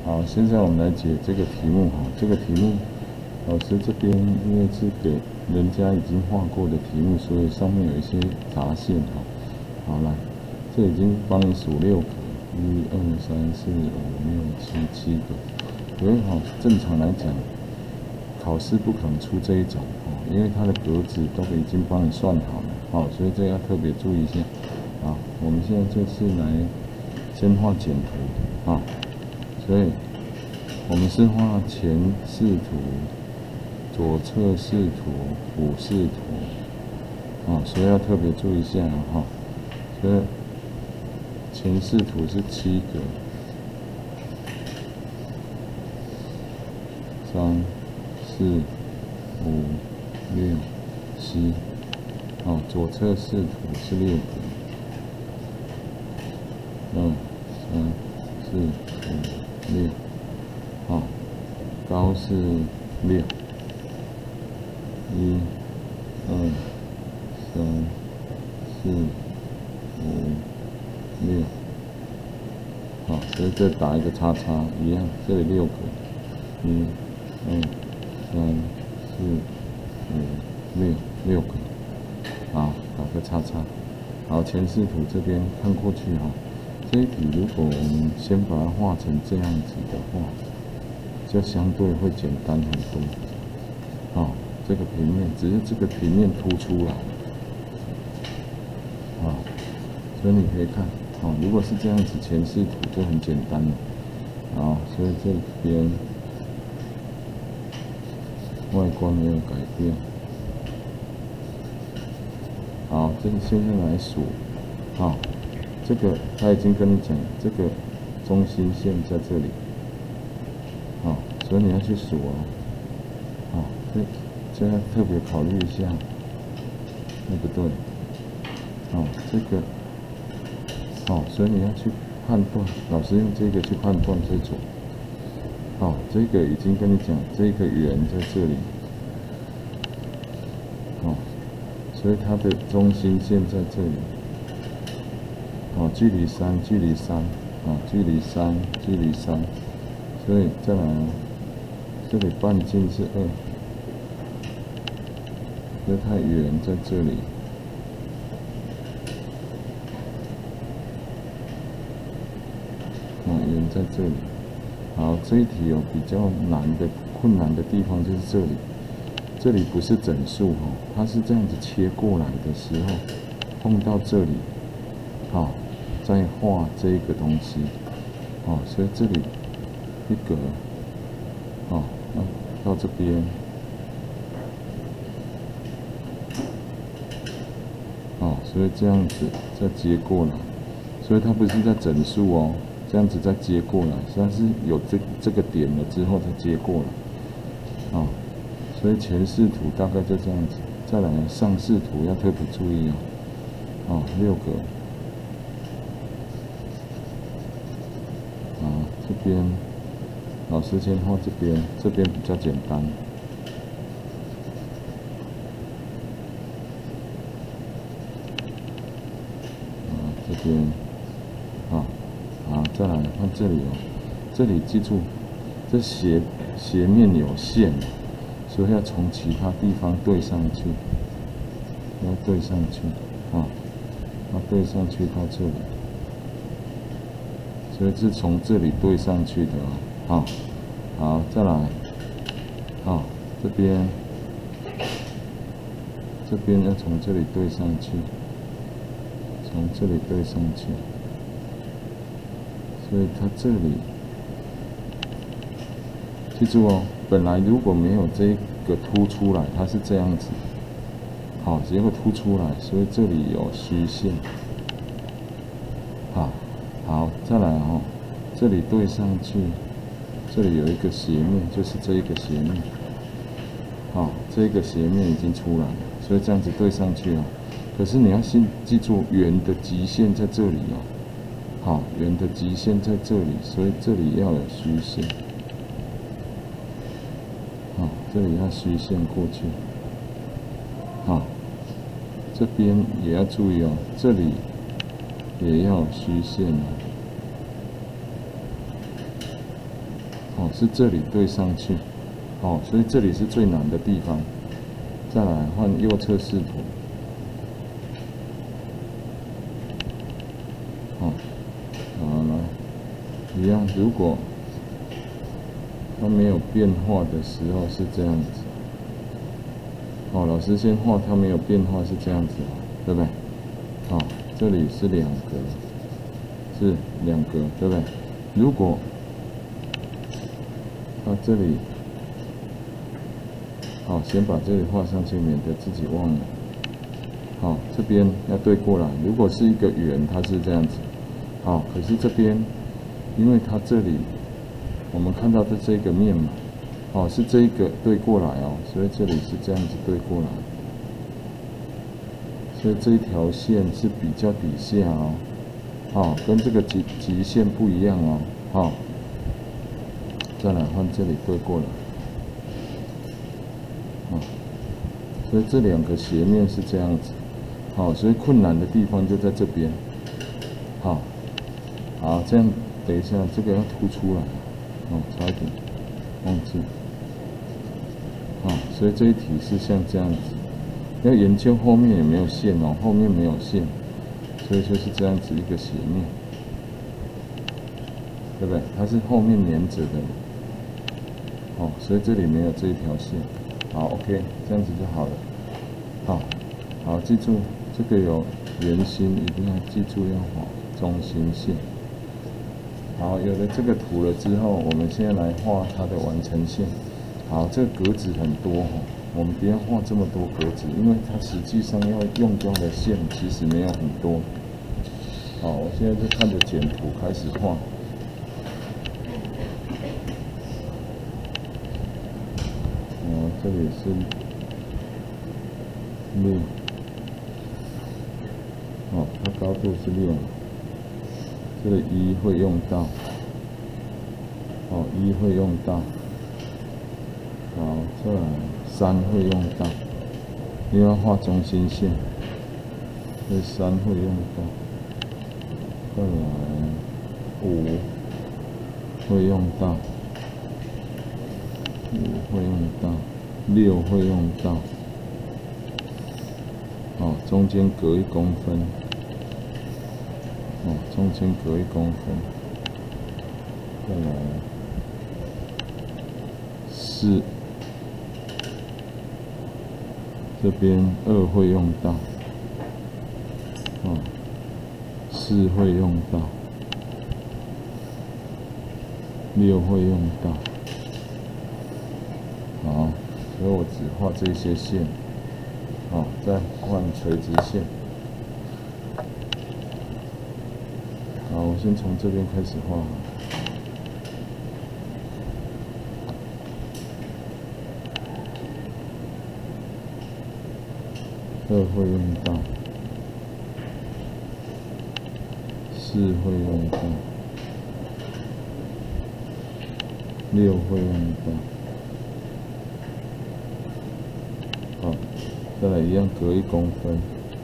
好，现在我们来解这个题目哈。这个题目，老师这边因为是给人家已经画过的题目，所以上面有一些杂线哈。好，来，这已经帮你数6个，1、2、3、4、5、6、7，7个。所以哈，正常来讲，考试不可能出这一种哦，因为它的格子都已经帮你算好了，好，所以这要特别注意一下。好，我们现在就是来先画简图啊。所以，我们是画前视图、左侧视图、俯视图，啊，所以要特别注意一下哈。所以前视图是7个，3、4、5、6、7，哦，左侧视图是6个，2、3、4、5、6，好，高是6，1、2、3、4、5、6，好，所以这打一个叉叉，一样，这里6个，1、2、3、4、5、6，6个，好，打个叉叉。好，前视图这边看过去哈。这一题如果我们先把它画成这样子的话，就相对会简单很多。好，这个平面只是这个平面凸出来，啊，所以你可以看，好，如果是这样子前视图就很简单了。好，所以这边外观没有改变。好，这个现在来数，好。这个他已经跟你讲，这个中心线在这里，好，所以你要去数哦，好，这要特别考虑一下，不对，好，这个，好，所以你要去判断，老师用这个去判断这组，好，这个已经跟你讲，这个圆在这里，好，所以它的中心线在这里。哦，距离3，距离3，啊，距离3，距离3，所以再来，这里半径是2，所以它圆在这里，啊，圆在这里。好，这一题有比较困难的地方就是这里，这里不是整数哈，它是这样子切过来的时候，碰到这里，好。再画这个东西，哦，所以这里一格，哦，到这边，哦，所以这样子再接过来，所以它不是在整数哦，这样子再接过来，它是有这个点了之后再接过来，哦，所以前视图大概就这样子，再来上视图要特别注意哦，哦，6个。这边老师先画这边，这边比较简单。这边，再来看这里哦，这里记住，这斜面有线，所以要从其他地方对上去，要对上去，要对上去到这里。所以是从这里对上去的哦，好，再来，这边要从这里对上去，从这里对上去，所以它这里，记住哦，本来如果没有这个凸出来，它是这样子，好，结果凸出来，所以这里有虚线，好，再来哦，这里对上去，这里有一个斜面，就是这一个斜面，好，这个斜面已经出来了，所以这样子对上去哦。可是你要先记住圆的极限在这里哦，好，圆的极限在这里，所以这里要有虚线，好，这里要虚线过去，好，这边也要注意哦，这里。也要虚线哦， 哦，是这里对上去，哦，所以这里是最难的地方。再来换右侧视图，哦，好来，一样，如果它没有变化的时候是这样子，哦，老师先画它没有变化是这样子，对不对？好，这里是2格，是2格，对不对？如果它这里，好，先把这里画上去，免得自己忘了。好，这边要对过来。如果是一个圆，它是这样子。好，可是这边，因为它这里，我们看到的这个面嘛，哦，是这一个对过来哦，所以这里是这样子对过来。所以这一条线是比较底下哦，好，跟这个极限不一样哦，好，再来换这里对过来，好，所以这2个斜面是这样子，好，所以困难的地方就在这边，好，好，这样等一下这个要凸出来，哦，差一点忘记，好，所以这一题是像这样子。要研究后面有没有线哦，后面没有线，所以就是这样子一个斜面，对不对？它是后面连着的，哦，所以这里没有这一条线。好 ，OK， 这样子就好了。好，好，记住这个有圆心，一定要记住要画中心线。好，有了这个图了之后，我们现在来画它的完成线。好，这个格子很多哦。我们不要画这么多格子，因为它实际上要用到的线其实没有很多。好，我现在就看着简图开始画。哦，这里是6，哦，它高度是6，这个1会用到，哦，1会用到。好，再来3会用到，因为要画中心线，所以3会用到。再来5会用到，5会用到，6会用到。哦，中间隔1公分。哦，中间隔1公分。再来4。这边2会用到，哦，4会用到，6会用到，好，所以我只画这些线，好，再换垂直线，好，我先从这边开始画。2会用到，4会用到，6会用到。好，再来一样隔1公分。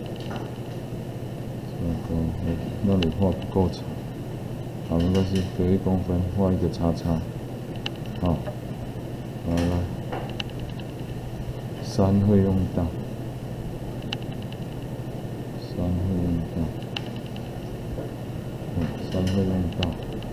那里画不够长，好，没关系，隔1公分画一个叉叉。好，好了，3会用到。3会用到，3会用到，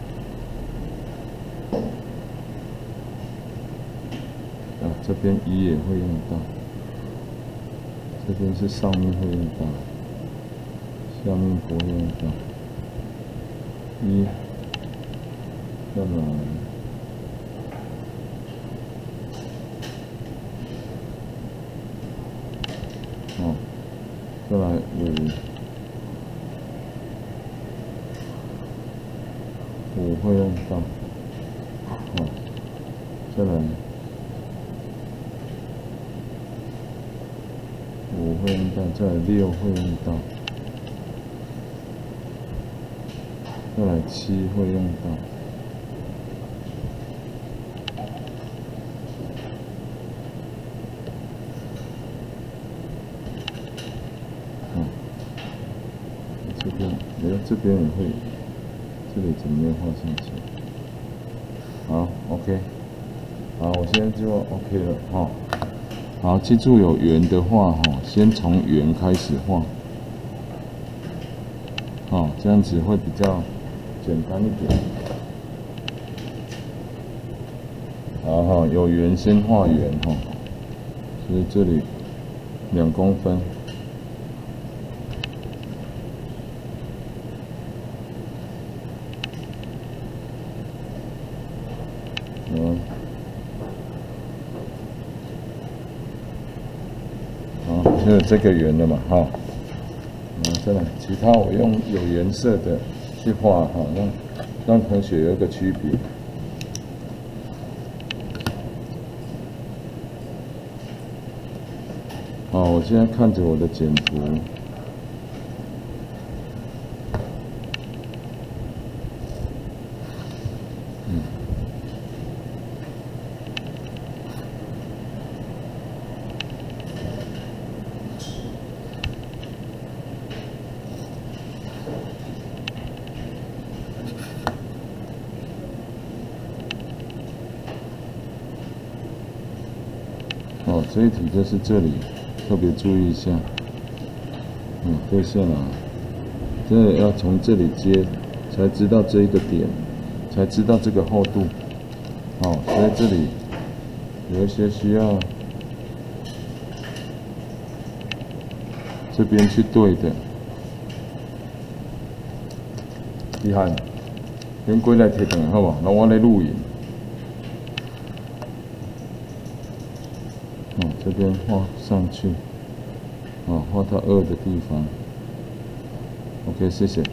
这边1也会用到，这边是上面会用到，下面不会用到。1，再来哦，再来5会用到，哦，再来5会用到，再来6会用到，再来7会用到，这边，这边也会，这里怎么没有画上去？好 ，OK。 OK， 好，我现在就 OK 了哈。好，记住有圆的话哈，先从圆开始画，哦，这样子会比较简单一点。好哈，有圆先画圆哈，所以这里2公分。好，就有这个圆了嘛，哈。再来，其他我用有颜色的去画，哈，让同学有一个区别。好，我现在看着我的简图。哦，这一题就是这里，特别注意一下。对下来，这要从这里接，才知道这一个点，才知道这个厚度。哦，所以这里有一些需要这边去对的。厉害，恁过来摕转好不好？那我来录影。这边画上去，画到2的地方。OK， 谢谢。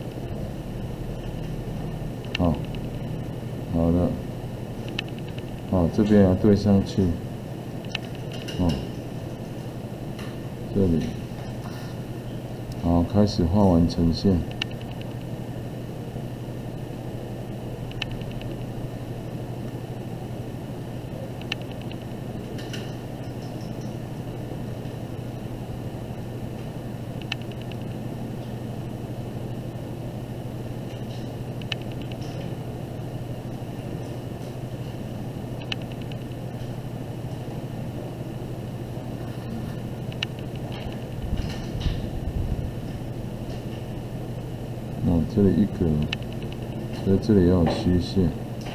好，好了。这边要对上去。这里。好，开始画完呈现。这里一格，所以这里要有虚线。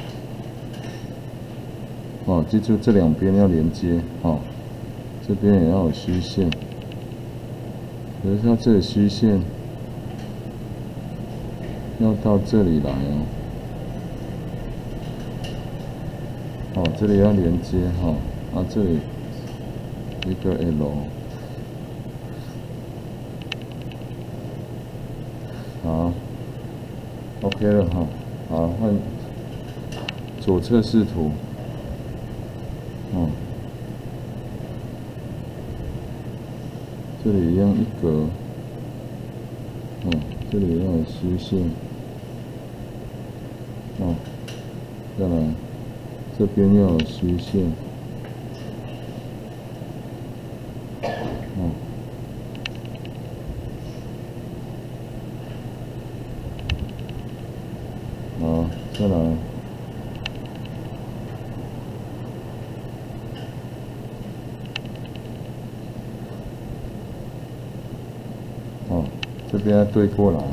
记住这2边要连接。这边也要有虚线。可是它这里虚线要到这里来哦。这里要连接这里一个 L。好。OK 了哈，好，换左侧视图。这里一样一格。这里要有虚线。再来，这边要有虚线。好，再来。这边要对过来。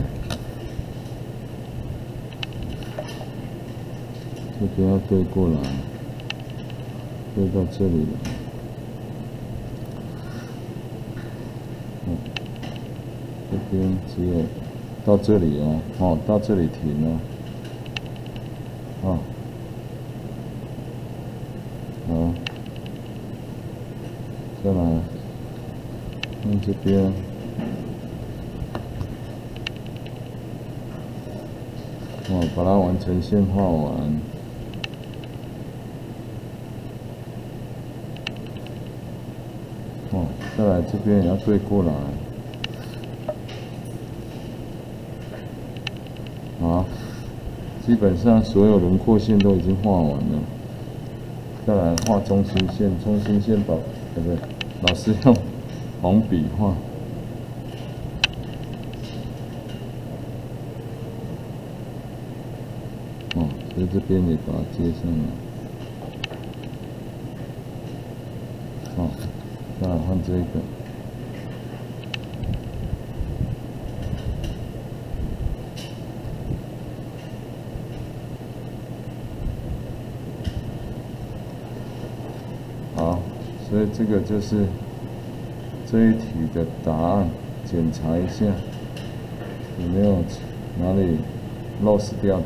这边要对过来，对到这里了。这边只有到这里到这里停好，再来，用这边，把它完成线画完。再来这边也要对过来。基本上所有轮廓线都已经画完了。再来画中心线，中心线不对，老师用红笔画。所以这边也把它接上来。 哦，再来换这个。好，所以这个就是这一题的答案，检查一下有没有哪里 loss 掉的。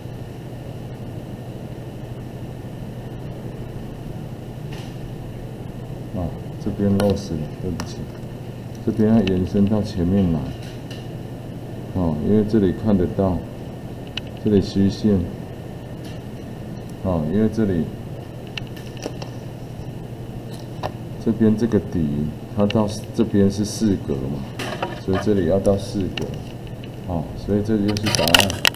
啊，这边 loss 了，对不起，这边要延伸到前面来。哦，因为这里看得到，这里虚线。哦，因为这里。这边这个底，它到这边是4格嘛，所以这里要到4格，哦，所以这就是答案。